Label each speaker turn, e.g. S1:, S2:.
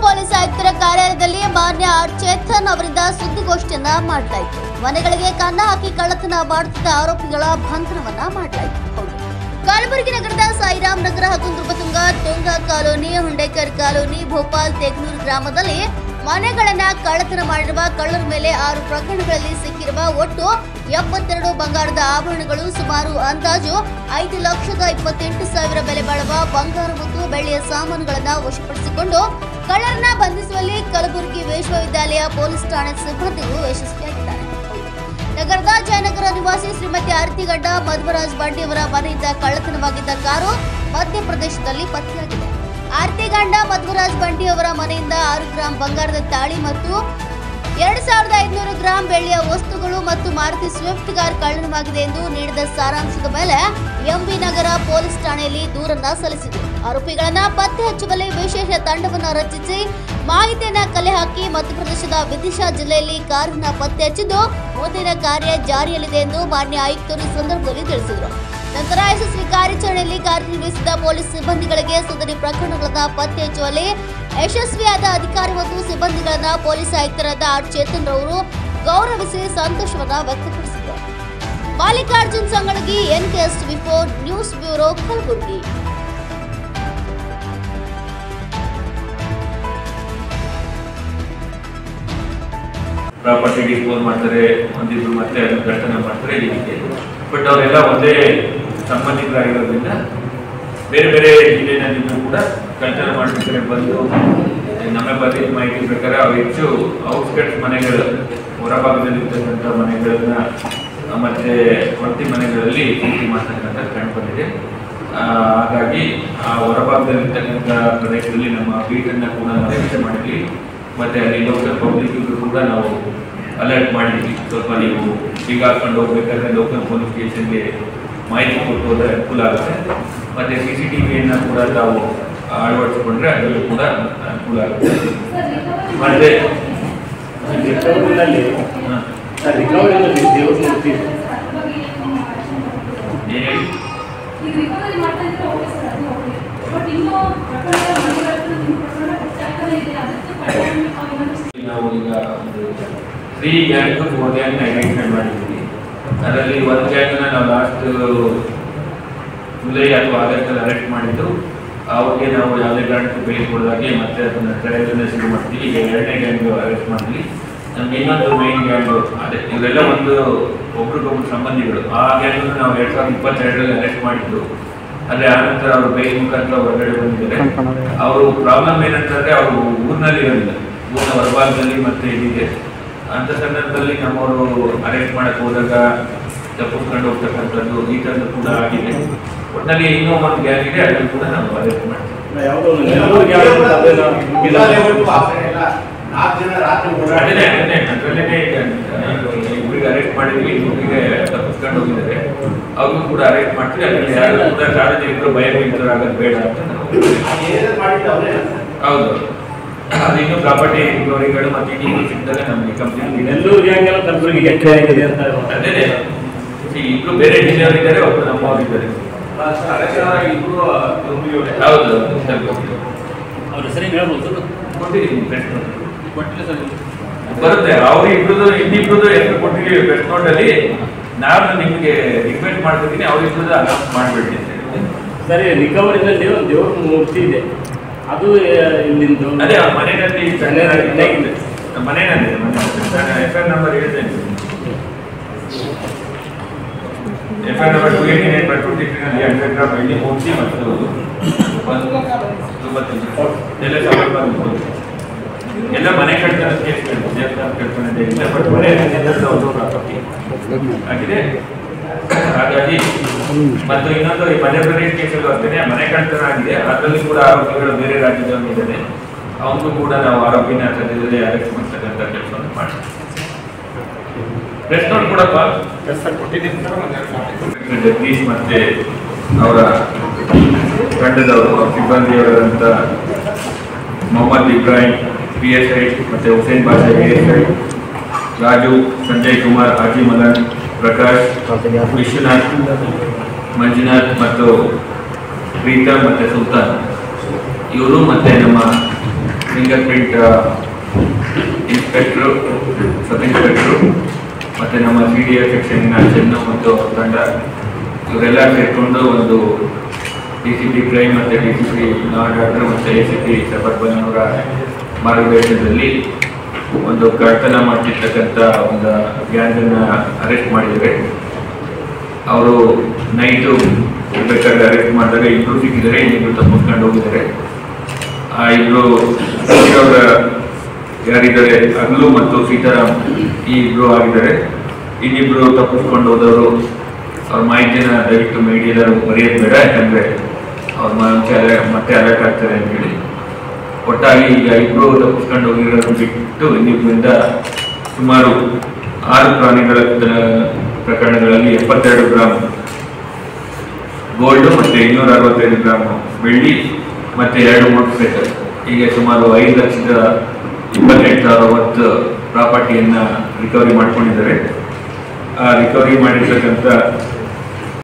S1: Police ಆಯುಕ್ತರ ಕಾರ್ಯಾಲಯದಲ್ಲಿ ಮಾನ್ಯ ಆರ್ ಚೇತನ್ ಅವರಿಂದ ಸುದ್ದಿಗೋಷ್ಠಿಯನ್ನ ಮಾಡಲಾಯಿತು. ಮನೆಗಳಿಗೆ ಕನ್ನ ಹಾಕಿ ಕಳ್ಳತನ ಮಾಡುತ್ತಿದ್ದ ಆರೋಪಿಗಳ ಬಂಧನವನ್ನ ಮಾಡಲಾಯಿತು. ಕಲಬುರಗಿ ನಗರದ ಸಾಯಿರಾಮ್ ನಗರ ಹಾಗೂ ನೃಪತುಂಗ ತುಂಗ ಕಾಲೋನಿ, ಹುಂಡೇಕರ್ ಕಾಲೋನಿ, ಭೋಪಾಲ್ ತೇಗ್ನೂರು ಗ್ರಾಮದಲ್ಲಿ ಮನೆಗಳನ್ನ ಕಳ್ಳತನ ಮಾಡಿರುವ ಕಳ್ಳರ ಮೇಲೆ 6 ಪ್ರಕರಣಗಳಲ್ಲಿ ಸಿಕ್ಕಿರುವ ಒಟ್ಟು 72 ಬಂಗಾರದ ಆಭರಣಗಳು, ಸುಮಾರು ಅಂದಾಜು 5,28,000 ಬೆಲೆ ಬಾಳುವ ಬಂಗಾರ ಮತ್ತು ಬೆಳ್ಳಿಯ ಸಾಮಾನುಗಳನ್ನು ವಶಪಡಿಸಿಕೊಂಡು ಕಳ್ಳರನ್ನ ಬಂಧಿಸುವಲ್ಲಿ ಕಲಬುರಗಿ ವಿಶ್ವವಿದ್ಯಾಲಯ ಪೊಲೀಸ್ ಠಾಣೆ ಸಿಬ್ಬಂದಿಗಳು ಯಶಸ್ವಿಯಾಗಿದ್ದಾರೆ. ನಗರದ ಜಯನಗರ ನಿವಾಸಿ ಶ್ರೀಮತಿ ಆರತಿಗಡ್ಡ ಮಧ್ವರಾಜ್ ಬಂಡಿಯವರ ಮನೆಯಿಂದ ಕಳ್ಳತನವಾಗಿದ್ದ ಕಾರು ಮಧ್ಯಪ್ರದೇಶದಲ್ಲಿ ಪತ್ತೆಯಾಗಿದೆ. ಆರತಿಗಡ್ಡ ಮಧ್ವರಾಜ್ ಬಂಡಿಯವರ ಮನೆಯಿಂದ 6 ಗ್ರಾಂ ಬಂಗಾರದ ತಾಳಿ ಮತ್ತು 2,500 ಗ್ರಾಂ ಬೆಳ್ಳಿಯ ವಸ್ತುಗಳು ಮತ್ತು ಮಾರುತಿ ಸ್ವಿಫ್ಟ್ ಕಾರ್ ಕಳ್ಳತನವಾಗಿದೆ ಎಂದು ನೀಡಿದ ಸಾರಾಂಶದ ಮೇಲೆ ಎಂಬಿ ನಗರ ಪೊಲೀಸ್ ಠಾಣೆಯಲ್ಲಿ ದೂರನ್ನ ಸಲ್ಲಿಸಿದೆ. ಆರೋಪಿಗಳನ್ನ ಪತ್ತೆ ಹಚ್ಚುವಲ್ಲಿ ವಿಶೇಷ ತಂಡವನ್ನು ರಚಿಸಿ ಮಾಹಿತಿಯನ್ನ ಕಲೆ ಹಾಕಿ ಮಧ್ಯಪ್ರದೇಶದ ವಿದಿಶಾ ಜಿಲ್ಲೆಯಲ್ಲಿ ಕಾರನ್ನ ಪತ್ತೆ ಹಚ್ಚಿದ್ದು ಮುಂದಿನ ಕಾರ್ಯ ಜಾರಿಯಲ್ಲಿದೆ ಎಂದು ಮಾನ್ಯ ಆಯುಕ್ತರು ಈ ಸಂದರ್ಭದಲ್ಲಿ ತಿಳಿಸಿದರು. ನಂತರ ಯಶಸ್ವಿ ಕಾರ್ಯಾಚರಣೆಯಲ್ಲಿ ಕಾರ್ಯನಿರ್ವಹಿಸಿದ ಪೊಲೀಸ್ ಸಿಬ್ಬಂದಿಗಳಿಗೆ ಸದರಿ ಪ್ರಕರಣಗಳನ್ನು ಪತ್ತೆ ಹಚ್ಚುವಲ್ಲಿ ಯಶಸ್ವಿಯಾದ ಅಧಿಕಾರಿ ಮತ್ತು ಸಿಬ್ಬಂದಿಗಳನ್ನ ಪೊಲೀಸ್ ಆಯುಕ್ತರಾದ ಆರ್ ಚೇತನ್ ರವರು ಗೌರವಿಸಿ ಸಂತೋಷವನ್ನ ವ್ಯಕ್ತಪಡಿಸಿದರು. Mallikarjun Sangalagi, NKS 24 news bureau, Kalaburagi.
S2: Property dispose ಮಾಡ್ತಾರೆ, ಒಂದಿಬ್ರು ಮತ್ತೆ ಅದನ್ನು ಕಳ್ಳತನ ಮಾಡ್ತಾರೆ. ಬಟ್ ಅವರೆಲ್ಲ ಒಂದೇ ಸಂಬಂಧಿಕರಾಗಿರೋದ್ರಿಂದ ಬೇರೆ ಬೇರೆ ಜಿಲ್ಲೆನಲ್ಲಿಂದ ಕೂಡ ಕಳ್ಳತನ ಮಾಡ್ಬೇಕಾದ್ರೆ ಬಂದು ನಮ್ಮ ಬಂದಿದ್ದ ಮಾಹಿತಿ ಪ್ರಕಾರ ಅವ್ರು ಹೆಚ್ಚು ಔಟ್ಸ್ಕಟ್ಸ್ ಮನೆಗಳು, ಹೊರಭಾಗದಲ್ಲಿರ್ತಕ್ಕಂಥ ಮನೆಗಳನ್ನ ಮತ್ತೆ ವೃತ್ತಿ ಮನೆಗಳಲ್ಲಿ ಸೂಚಿ ಮಾಡ್ತಕ್ಕಂಥ ಕಂಡು ಬಂದಿದೆ. ಹಾಗಾಗಿ ಆ ಹೊರಭಾಗದಲ್ಲಿರ್ತಕ್ಕಂಥ ಪ್ರದೇಶದಲ್ಲಿ ನಮ್ಮ ಬೀಟನ್ನು ಕೂಡ ನಾವು ರಕ್ಷಣೆ ಮಾಡಿದ್ವಿ. ಮತ್ತು ಅಲ್ಲಿ ಲೋಕಲ್ ಪಬ್ಲಿಕ್ಗೂ ಕೂಡ ನಾವು ಅಲರ್ಟ್ ಮಾಡಿದ್ವಿ. ಸ್ವಲ್ಪ ನೀವು ಈಗ ಹಾಕೊಂಡು ಹೋಗ್ಬೇಕಾದ್ರೆ ಲೋಕಲ್ ಪೊಲೀಸ್ ಸ್ಟೇಷನ್ಗೆ ಮಾಹಿತಿ ಕೊಟ್ಟು ಹೋದರೆ ಅನುಕೂಲ ಆಗುತ್ತೆ. ಮತ್ತು CCTVಯನ್ನು ಕೂಡ ನಾವು ಅಳವಡಿಸಿಕೊಂಡ್ರೆ ಅದರಲ್ಲೂ ಕೂಡ ಅನುಕೂಲ ಆಗುತ್ತೆ. ಮತ್ತು ನಾವು ಈಗ 3 ಗ್ಯಾಂಗ್ 4 ಗ್ಯಾಂಗ್ನ ಐಡೆಂಟಿಫೈ ಮಾಡಿದ್ದೀವಿ. ಅದರಲ್ಲಿ 1 ಗ್ಯಾಂಗ್ನ ನಾವು ಲಾಸ್ಟ್ ಜುಲೈ ಅಥವಾ ಆಗಸ್ಟಲ್ಲಿ ಅರೆಸ್ಟ್ ಮಾಡಿದ್ದು. ಅವ್ರಿಗೆ ನಾವು ಯಾವುದೇ ಕಾರಣಕ್ಕೂ ಬೇಲ್ ಕೊಡೋದಾಗೆ ಮತ್ತೆ ಅದನ್ನು ಟ್ರಯಲ್ನ ಶುರು ಮಾಡ್ತೀವಿ. ಈಗ 2ನೇ ಗ್ಯಾಂಗ್ ಅರೆಸ್ಟ್ ಮಾಡ್ತೀವಿ. ನಮ್ಗೆ ಇನ್ನೊಂದು ಮೈನ್ ಗ್ಯಾಂಗು ಅದೇ, ಇವರೆಲ್ಲ ಒಬ್ರಿಗೊಬ್ರು ಸಂಬಂಧಿಗಳು. ಆ ಗ್ಯಾಂಗನ್ನು ನಾವು 2022ರಲ್ಲಿ ಅರೆಸ್ಟ್ ಮಾಡಿದ್ದು. ಆದರೆ ಆನಂತರ ಅವರು ಬೇಲ್ ಮುಖಾಂತರ ಹೊರಗಡೆ ಬಂದಿದ್ದಾರೆ. ಅವರು ಪ್ರಾಬ್ಲಮ್ ಏನಂತಂದರೆ ಅವರು ಊರಿನಲ್ಲಿ ಇರೋದಿಲ್ಲ, ಊರಿನ ಹೊರಭಾಗದಲ್ಲಿ ಮತ್ತೆ ಇದಿದೆ. ಅಂಥ ಸಂದರ್ಭದಲ್ಲಿ ನಮ್ಮವರು ಅರೆಸ್ಟ್ ಮಾಡಕ್ಕೆ ಹೋದಾಗ ತಪ್ಪಿಸ್ಕೊಂಡು ಹೋಗ್ತಕ್ಕಂಥದ್ದು ಈ ಥರದ್ದು ಕೂಡ ಆಗಿದೆ. ಒಟ್ಟಿನಲ್ಲಿ ಇನ್ನೂ ಒಂದು ಗ್ಯಾಂಗ್ ಇದೆ, ಅದನ್ನು ಕೂಡ ನಾವು ಅರೆಸ್ಟ್ ಮಾಡ್ತೀವಿ. ಇಬ್ಬರಿಗೆ ಅರೆಸ್ಟ್ ಮಾಡಿದ್ವಿ, ಇಬ್ಬರಿಗೆ ತಪ್ಪಿಸ್ಕೊಂಡು ಹೋಗಿದ್ದಾರೆ. ಅವ್ರಿಗೂ ಕೂಡ ಅರೆಸ್ಟ್ ಮಾಡ್ತೀವಿ. ಅದರಲ್ಲಿ ಯಾರು ಕೂಡ ಸಾರ್ವಜನಿಕರು ಭಯಭೀತರಾಗೋದು ಬೇಡ ಅಂತ ನಾವು. ಹೌದು, ಅದು ಇನ್ನೂ ಪ್ರಾಪರ್ಟಿ ರಿಕವರಿಗಳು ಮತ್ತು ಇನ್ನೂ ಸಿಕ್ಕಿದಾಗ ನಮಗೆ ಕಂಪ್ನಿ ಅದೇ ಇಬ್ರು ಬೇರೆ ಜಿಲ್ಲೆಯವರಿದ್ದಾರೆ, ಒಬ್ಬರು ನಮ್ಮವರಿದ್ದಾರೆ. ಹೌದು,
S3: ಅವ್ರ ಹೆಸರು ಹೇಳ್ಬೋದು,
S2: ಕೊಟ್ಟಿದ್ದೀವಿ ಪ್ರೆಸ್ ನೋಟ್ ಬರುತ್ತೆ. ಅವ್ರಿಬ್ರದ್ದು ಇನ್ನಿಬ್ರದ್ದು ಹೆಸರು ಕೊಟ್ಟಿದ್ದೀವಿ ಪ್ರೆಸ್ ನೋಟಲ್ಲಿ. ನಾನು ನಿಮಗೆ ರಿಕ್ವೆಸ್ಟ್ ಮಾಡ್ತಿದ್ದೀನಿ, ಅವ್ರಿಬ್ರದ್ದು ಅನೌನ್ಸ್ ಮಾಡಿಬಿಡ್ತೀನಿ.
S3: ಸರಿ, ರಿಕವರಿನಲ್ಲಿ ದೇವ್ರ ಮೂರ್ತಿ ಇದೆ, ಅದು ಇಲ್ಲಿಂದು
S2: ಅದೇ ಮನೆಯಲ್ಲಿ ಮನೆಯಲ್ಲಿ FIR ನಂಬರ್ ಹೇಳ್ತೇನೆ. FIR ನಂಬರ್ 289/23 100 ಗ್ರಾಮ್ ಬೆಳ್ಳಿ ಮೂರ್ತಿ ಮತ್ತು ಎಲ್ಲ ಸಮರ್ಪಣೆ ಎಲ್ಲ ಮನೆ ಕಟ್ಟಡ ಕೇಸ್ಗಳು, ದೇವಸ್ಥಾನ ಕಟ್ಟಡ ಬಟ್ ಮನೆ ಆಗಿದೆ. ಹಾಗಾಗಿ ಮತ್ತು ಇನ್ನೊಂದು ಈ ಮಧ್ಯಪ್ರದೇಶ ಕೇಸಲ್ಲೂ ಅಷ್ಟೇ ಮನೆ ಕಳ್ಳತನ ಆಗಿದೆ. ಅದರಲ್ಲಿ ಕೂಡ ಆರೋಪಿಗಳು ಬೇರೆ ರಾಜ್ಯದವರಿದ್ದಾರೆ. ಅವನಿಗೂ ಕೂಡ ನಾವು ಆರೋಪಿನ ಸದ್ಯದಲ್ಲಿ ಅರೆಸ್ಟ್ ಮಾಡ್ತಕ್ಕಂಥ ಕೆಲಸವನ್ನು ಮಾಡ್ತೀವಿ. ಪ್ರೆಸ್ ನೋಟ್ ಕೊಡಪ್ಪ ಜಗದೀಶ್ ಮತ್ತೆ ಅವರ ತಂಡದವರು ಸಿಬ್ಬಂದಿಯವರಂತ ಮೊಹಮ್ಮದ್ ಇಬ್ರಾಹಿಂ PSI ಮತ್ತೆ ಹುಸೇನ್ ಬಾಷಾ ASI, ರಾಜು, ಸಂಜಯ್ ಕುಮಾರ್, ಹಾಜಿ ಮಲನ್, ಪ್ರಕಾಶ್, ವಿಶ್ವನಾಥ್, ಮಂಜುನಾಥ್ ಮತ್ತು ಪ್ರೀತಮ್ ಮತ್ತು ಸುಲ್ತಾನ್, ಇವರು ಮತ್ತೆ ನಮ್ಮ ಫಿಂಗರ್ ಪ್ರಿಂಟ್ ಇನ್ಸ್ಪೆಕ್ಟ್ರು, ಸಬ್ ಇನ್ಸ್ಪೆಕ್ಟ್ರು ಮತ್ತು ನಮ್ಮ CDA ಸೆಕ್ಷನ್ನ ಚೆನ್ನು ಮತ್ತು ತಂಡ ಇವರೆಲ್ಲ ಸೇರಿಕೊಂಡು ಒಂದು DCP ಕ್ರೈಮ್ ಮತ್ತು DCP ಲಾ ಆ್ಯಂಡ್ ಆರ್ಡರ್ ಮತ್ತು ACP ಸಬರ್ಬನ್ ಅವರ ಮಾರ್ಗದರ್ಶನದಲ್ಲಿ ಒಂದು ಕಳ್ಳತನ ಮಾಡ್ತಿರ್ತಕ್ಕಂಥ ಒಂದು ಗ್ಯಾಂಗನ್ನು ಅರೆಸ್ಟ್ ಮಾಡಿದ್ದಾರೆ. ಅವರು ನೈಟು ಬೇಕಾದ್ರೆ ಅರೆಸ್ಟ್ ಮಾಡಿದರೆ ಇಬ್ಬರು ಸಿಕ್ಕಿದ್ದಾರೆ, ಇನ್ನಿಬ್ಬರು ತಪ್ಪಿಸ್ಕೊಂಡು ಹೋಗಿದ್ದಾರೆ. ಆ ಇಬ್ಬರು ಅವರ ಯಾರಿದ್ದಾರೆ ಅಗ್ಲು ಮತ್ತು ಸೀತಾರಾಮ್ ಈ ಇಬ್ಬರು ಆಗಿದ್ದಾರೆ. ಇನ್ನಿಬ್ಬರು ತಪ್ಪಿಸ್ಕೊಂಡು ಹೋದವರು ಅವ್ರ ಮಾಹಿತಿನ ದಯವಿಟ್ಟು ಮೀಡಿಯಾದವರು ಬರೆಯೋದು ಬೇಡ, ಯಾಕಂದರೆ ಅವ್ರ ಮತ್ತೆ ಅಲರ್ಟ್ ಆಗ್ತಾರೆ ಅಂತೇಳಿ. ಒಟ್ಟಾಗಿ ಈಗ ಇಬ್ಬರು ತಪ್ಪಿಸ್ಕೊಂಡು ಹೋಗಿರೋದು ಬಿಟ್ಟು ಇನ್ನಿಬ್ಬರಿಂದ ಸುಮಾರು 6 ಪ್ರಾಣಿಗಳ ಪ್ರಕರಣಗಳಲ್ಲಿ 72 ಗ್ರಾಮ್ ಗೋಲ್ಡು ಮತ್ತು 265 ಗ್ರಾಮ್ ಬೆಳ್ಳಿ ಮತ್ತು 2 ಮೋಟರ್ ಸೈಕಲ್, ಹೀಗೆ ಸುಮಾರು 5,28,000 ವರ್ತ್ ಪ್ರಾಪರ್ಟಿಯನ್ನು ರಿಕವರಿ ಮಾಡ್ಕೊಂಡಿದ್ದಾರೆ. ಆ ರಿಕವರಿ ಮಾಡಿರ್ತಕ್ಕಂಥ